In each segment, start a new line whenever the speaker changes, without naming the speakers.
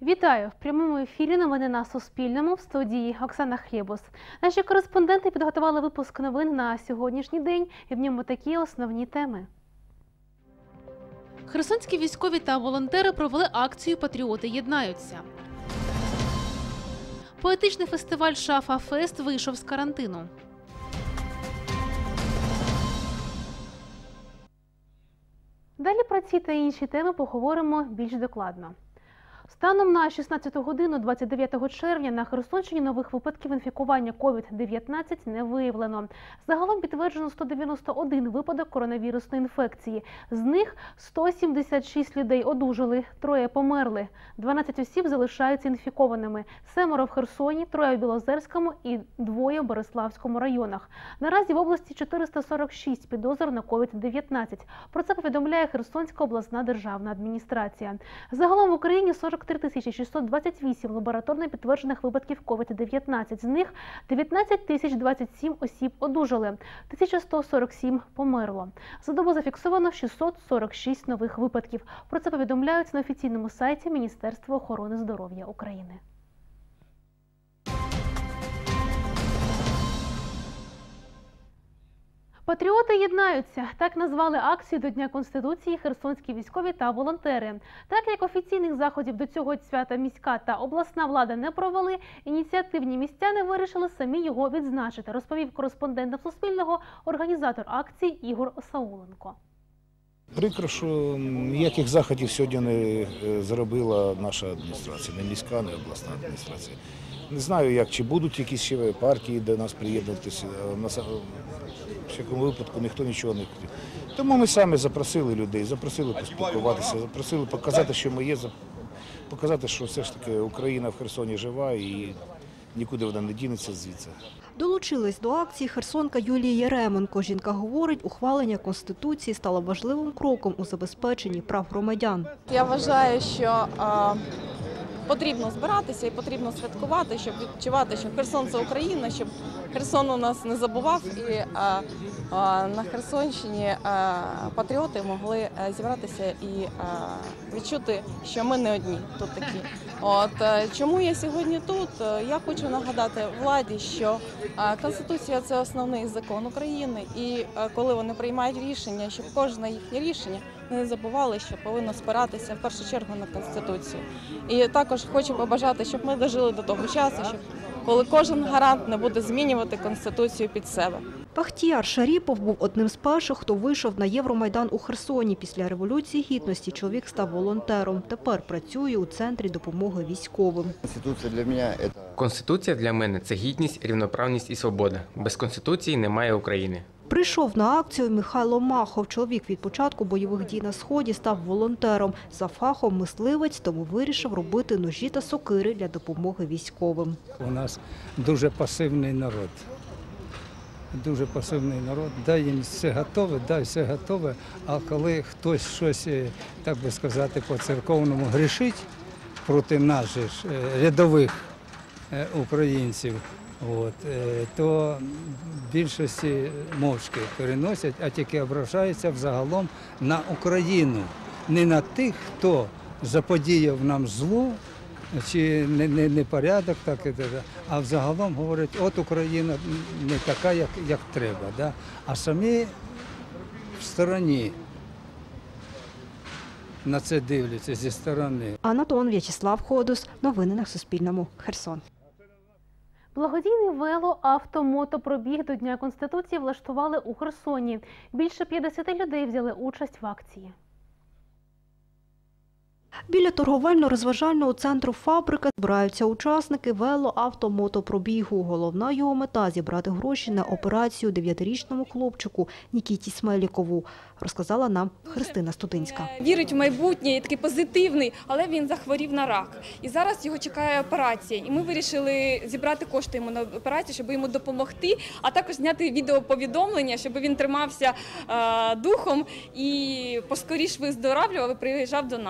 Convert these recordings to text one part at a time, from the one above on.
Вітаю! В прямому ефірі новини на Суспільному, в студії Оксана Хлєбус. Наші кореспонденти підготували випуск новин на сьогоднішній день, і в ньому такі основні теми. Херсонські військові та волонтери провели акцію «Патріоти єднаються». Поетичний фестиваль «Шафа-фест» вийшов з карантину. Далі про ці та інші теми поговоримо більш докладно. Станом на 16 годину 29 червня на Херсонщині нових випадків інфікування COVID-19 не виявлено. Загалом підтверджено 191 випадок коронавірусної інфекції. З них 176 людей одужали, 3 померли. 12 осіб залишаються інфікованими. 7 в Херсоні, 3 у Білозерському і 2 у Бориславському районах. Наразі в області 446 підозр на COVID-19. Про це повідомляє Херсонська обласна державна адміністрація. Загалом в Україні 43 628 лабораторно підтверджених випадків COVID-19. З них 19 027 осіб одужали, 1147 померло. За добу зафіксовано 646 нових випадків. Про це повідомляють на офіційному сайті Міністерства охорони здоров'я України. Патріоти єднаються. Так назвали акцію до Дня Конституції херсонські військові та волонтери. Так як офіційних заходів до цього свята міська та обласна влада не провели, ініціативні містяни вирішили самі його відзначити, розповів кореспондент Суспільного, організатор акції Ігор Осауленко.
Прикро, що ніяких заходів сьогодні не зробила наша адміністрація, не міська, не обласна адміністрація. Не знаю, як, чи будуть якісь ще партії до нас приєднуватися. В всякому випадку ніхто нічого не хотів. Тому ми самі запросили людей, запросили поспілкуватися, запросили показати, що ми є, показати, що все ж таки Україна в Херсоні жива і нікуди вона не дінеться звідси.
Долучилась до акції херсонка Юлія Єременко. Жінка говорить, ухвалення Конституції стало важливим кроком у забезпеченні прав громадян.
Я вважаю, що потрібно збиратися і потрібно святкувати, щоб відчувати, що Херсон – це Україна, щоб Херсон у нас не забував і на Херсонщині патріоти могли зібратися і відчути, що ми не одні тут такі. Чому я сьогодні тут? Я хочу нагадати владі, що Конституція – це основний закон України, і коли вони приймають рішення, щоб кожне їхнє рішення не забували, що повинно спиратися в першу чергу на Конституцію. І також хочу побажати, щоб ми дожили до того часу, щоб коли кожен гарант не буде змінювати Конституцію під себе.
Бахтіяр Шаріпов був одним з перших, хто вийшов на Євромайдан у Херсоні. Після Революції Гідності чоловік став волонтером. Тепер працює у Центрі допомоги військовим.
Конституція для мене – це гідність, рівноправність і свобода. Без Конституції немає України.
Прийшов на акцію Михайло Махов. Чоловік від початку бойових дій на Сході став волонтером. За фахом мисливець, тому вирішив робити ножі та сокири для допомоги військовим.
У нас дуже пасивний народ. Дуже пасивний народ. Дай їм все готове, а коли хтось щось, так би сказати, по-церковному грішить проти наших рядових українців, то більшості мовчки переносять, а тільки ображаються взагалом на Україну. Не на тих, хто заподіяв нам зло, чи непорядок, а взагалом говорять, от Україна не така, як треба, а самі в стороні на це дивляться зі сторони.
Анатон В'ячеслав Ходус. Новини на Суспільному. Херсон.
Благодійний вело-авто-мотопробіг до Дня Конституції влаштували у Херсоні. Більше 50 людей взяли участь в акції.
Біля торговельно-розважального центру «Фабрика» збираються учасники вело-авто-мотопробігу. Головна його мета – зібрати гроші на операцію 9-річному хлопчику Нікіті Смелікову, розказала нам Христина Студинська.
Вірить в майбутнє, є такий позитивний, але він захворів на рак. І зараз його чекає операція. І ми вирішили зібрати кошти йому на операцію, щоб йому допомогти, а також зняти відеоповідомлення, щоб він тримався духом і поскоріш виздоравлював і приїжджав до нас. І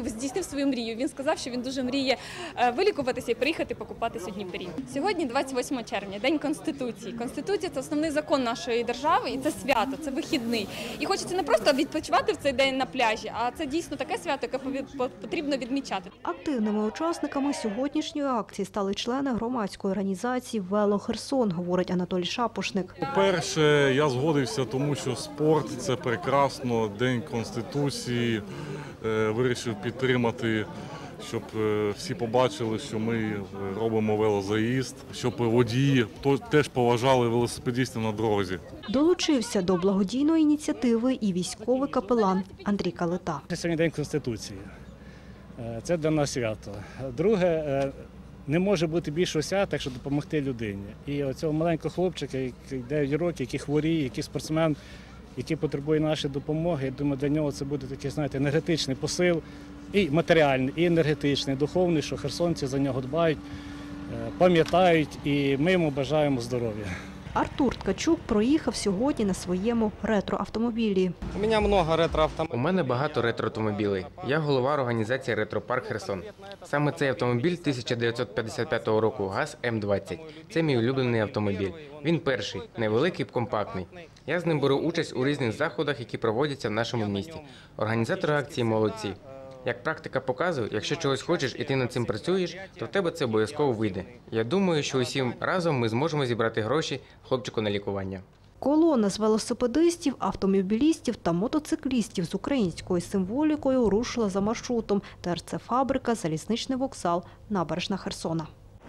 здійснив свою мрію. Він сказав, що він дуже мріє вилікуватися і приїхати покупатися у Дніпрі. Сьогодні 28 червня, День Конституції. Конституція – це основний закон нашої держави, і це свято, це вихідний. І хочеться не просто відпочивати в цей день на пляжі, а це дійсно таке свято, яке потрібно відмічати.
Активними учасниками сьогоднішньої акції стали члени громадської організації «Вело Херсон», говорить Анатолій Шапошник.
По-перше, я згодився, тому що спорт – це прекрасно, День Конституції, вирішив підтримати, щоб всі побачили, що ми робимо велозаїзд, щоб водії теж поважали велосипедистів на дорозі.
Долучився до благодійної ініціативи і військовий капелан Андрій Калита.
Сьогодні День Конституції. Це для нас свято. Друге, не може бути більшого свята, якщо допомогти людині. І оцього маленького хлопчика, який 9 років, який хворіє, який спортсмен, який потребує нашої допомоги, я думаю, для нього це буде такий, знаєте, енергетичний посил, і матеріальний, і енергетичний, і духовний, що херсонці за нього дбають, пам'ятають, і ми йому бажаємо здоров'я.
Артур Ткачук проїхав сьогодні на своєму ретроавтомобілі.
У мене багато ретроавтомобілей. Я голова організації «Ретропарк Херсон». Саме цей автомобіль 1955 року ГАЗ М-20. Це мій улюблений автомобіль. Він перший, невеликий, компактний. Я з ним беру участь у різних заходах, які проводяться в нашому місті. Організатори акції молодці. Як практика показує, якщо чогось хочеш і ти над цим працюєш, то в тебе це обов'язково вийде. Я думаю, що усім разом ми зможемо зібрати гроші хлопчику на лікування.
Колона з велосипедистів, автомобілістів та мотоциклістів з українською символікою рушила за маршрутом ТРЦ «Фабрика», залізничний вокзал, набережна Херсона.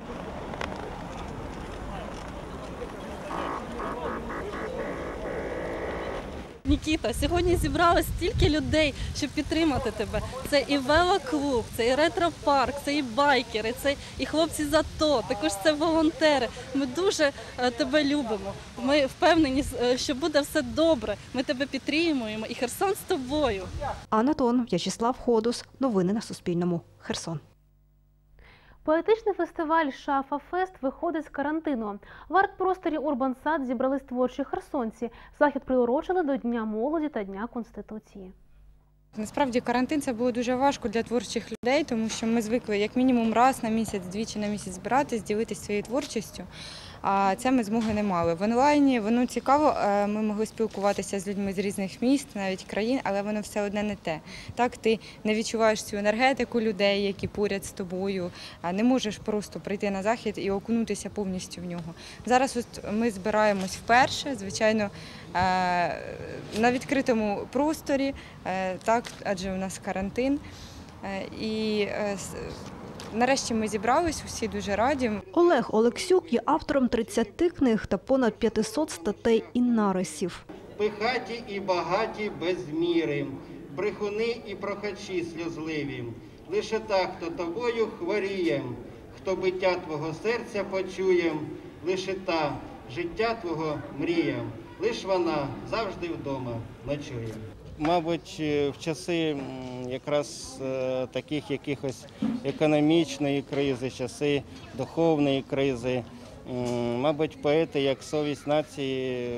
Нікіта, сьогодні зібралось стільки людей, щоб підтримати тебе. Це і велоклуб, це і ретропарк, це і байкери, це і хлопці з АТО, також це волонтери. Ми дуже тебе любимо. Ми впевнені, що буде все добре. Ми тебе підтримуємо і Херсон з тобою.
Анна Тон, В'ячеслав Ходус. Новини на Суспільному. Херсон.
Поетичний фестиваль «Шафа-фест» виходить з карантину. В арт-просторі «Урбан-Сад» зібрались творчі херсонці. Захід приурочили до Дня молоді та Дня Конституції.
Насправді карантин – це було дуже важко для творчих людей, тому що ми звикли як мінімум раз на місяць, двічі на місяць збиратись, ділитися своєю творчістю. А це ми змоги не мали. В онлайні воно цікаво, ми могли спілкуватися з людьми з різних міст, навіть країн, але воно все одне не те. Так, ти не відчуваєш цю енергетику людей, які поряд з тобою, не можеш просто прийти на захід і окунутися повністю в нього. Зараз ми збираємось вперше, звичайно, на відкритому просторі, так, адже у нас карантин. І нарешті ми зібрались, усі дуже раді.
Олег Олексюк є автором 30 книг та понад 500 статей і нарисів.
Пихаті і багаті без міри, брехуни і прохачі сльозливі. Лише так, хто тобою хворіє, хто биття твого серця почує, лише та життя твого мріє, лиш вона завжди вдома ночує. Мабуть, в часи якраз таких якихось економічної кризи, часи духовної кризи, мабуть, поети, як совість нації,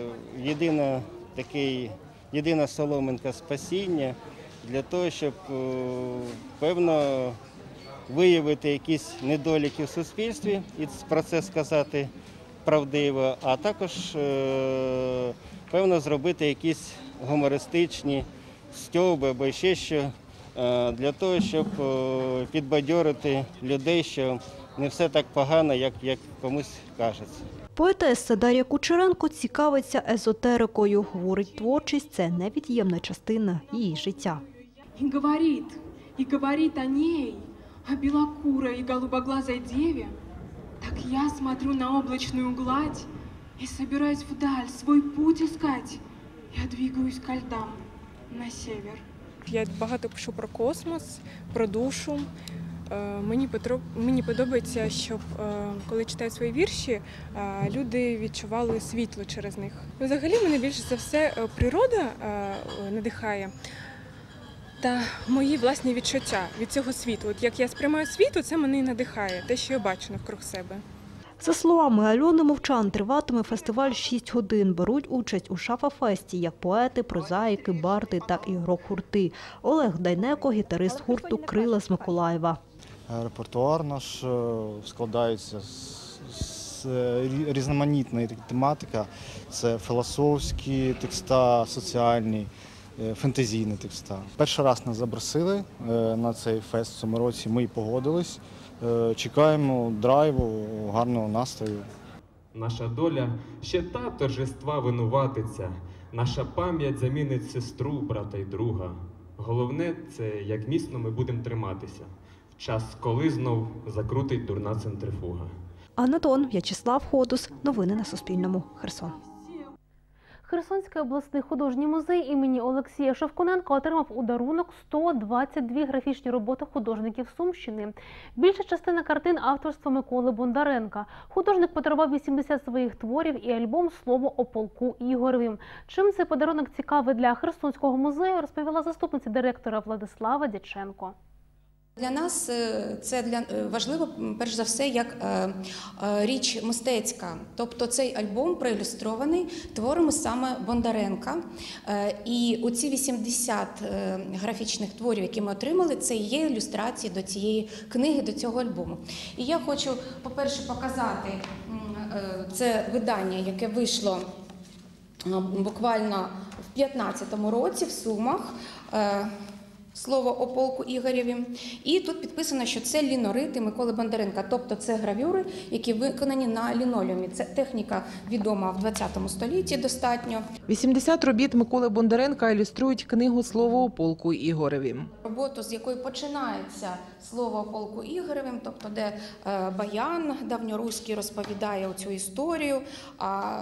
єдина соломинка спасіння для того, щоб, певно, виявити якісь недоліки в суспільстві і про це сказати правдиво, а також, певно, зробити якісь гумористичні стьоби або ще що, для того, щоб підбадьорити людей, що не все так погано, як комусь кажеться.
Поетеса Дар'я Кучеренко цікавиться езотерикою. Говорить, творчість – це невід'ємна частина її життя.
И говорит о ней, о белокурой и голубоглазой деве. Так я смотрю на облачную гладь и собираюсь вдаль свой путь искать. Я двигаюсь ко льдам на север.
Я багато пишу про космос, про душу. Мені подобається, щоб коли читаю свої вірші, люди відчували світло через них. Взагалі мене більше за все природа надихає та мої власні відчуття від цього світу. От як я сприймаю світ, це мене і надихає, те, що я бачу навкруг себе.
За словами Альони Мовчан, триватиме фестиваль 6 годин. Беруть участь у Шафа-фесті як поети, прозаїки, барди та ігрок-гурти. Олег Дайнеко – гітарист гурту «Крила» з Миколаєва.
Репертуар наш складається з різноманітної тематики. Це філософські текста, соціальні, фентезійні текста. Перший раз нас запросили на цей фест в цьому році, ми погодились. Чекаємо драйву, гарного настрою.
Наша доля ще та торжества винуватиця. Наша пам'ять замінить сестру, брата й друга. Головне – це як міцно ми будемо триматися. В час, коли знов закрутить дурна центрифуга.
Анна Тон, В'ячеслав Ходус. Новини на Суспільному. Херсон.
Херсонський обласний художній музей імені Олексія Шевкуненка отримав у дарунок 122 графічні роботи художників Сумщини. Більша частина картин авторства Миколи Бондаренка. Художник подарував 80 своїх творів і альбом «Слово о полку Ігоревім». Чим цей подарунок цікавий для Херсонського музею, розповіла заступниця директора Владислава Дяченко.
Для нас це важливо, перш за все, як річ мистецька. Тобто цей альбом проілюстрований творами саме Бондаренка. І оці 80 графічних творів, які ми отримали, це є ілюстрації до цієї книги, до цього альбому. І я хочу, по-перше, показати це видання, яке вийшло буквально в 2015 році в Сумах. «Слово о полку Ігоревім». І тут підписано, що це лінорити Миколи Бондаренка, тобто це гравюри, які виконані на лінолеумі. Це техніка відома в 20 столітті достатньо.
80 робіт Миколи Бондаренка ілюструють книгу «Слово о полку Ігоревім».
Роботу, з якої починається «Слово о полку Ігоревім», тобто де баян давньоруський розповідає цю історію, а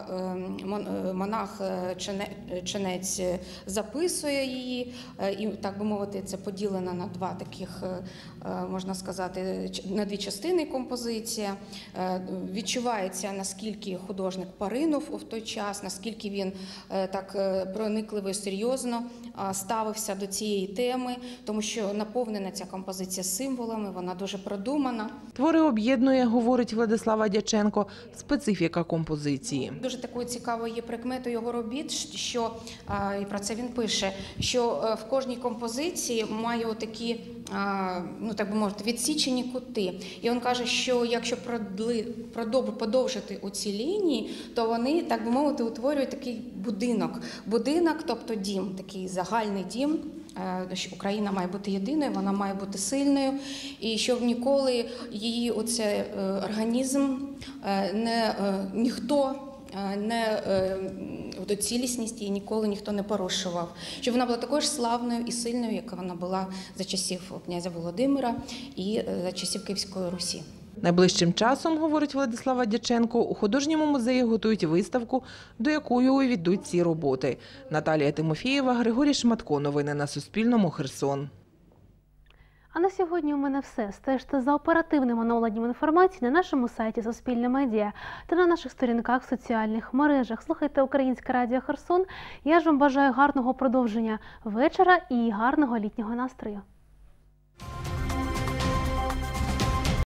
монах-ченець записує її, і, так би мовити, це поділено на два таких, можна сказати, на дві частини композиція. Відчувається, наскільки художник поринув в той час, наскільки він так проникливо і серйозно ставився до цієї теми, тому що наповнена ця композиція символами, вона дуже продумана.
Твори об'єднує, говорить Владислава Дяченко, специфіка композиції.
Дуже такою цікавою є прикметою його робіт, що, і про це він пише, що в кожній композиції має отакі, ну так би мовити, відсічені кути. І він каже, що якщо подовжити оці лінії, то вони, так би мовити, утворюють такий будинок. Будинок, тобто дім, такий загальний дім. Що Україна має бути єдиною, вона має бути сильною, і щоб ніколи її оце організм ніхто до цілісність її ніколи ніхто не порушував. Щоб вона була такою ж славною і сильною, як вона була за часів князя Володимира і за часів Київської Русі.
Найближчим часом, говорить Владислава Дяченко, у художньому музеї готують виставку, до якої увійдуть ці роботи. Наталія Тимофієва, Григорій Шматко. Новини на Суспільному. Херсон.
А на сьогодні у мене все. Стежте за оперативним оновленням інформації на нашому сайті Суспільне медіа та на наших сторінках в соціальних мережах. Слухайте Українське радіо Херсон. Я ж вам бажаю гарного продовження вечора і гарного літнього настрою.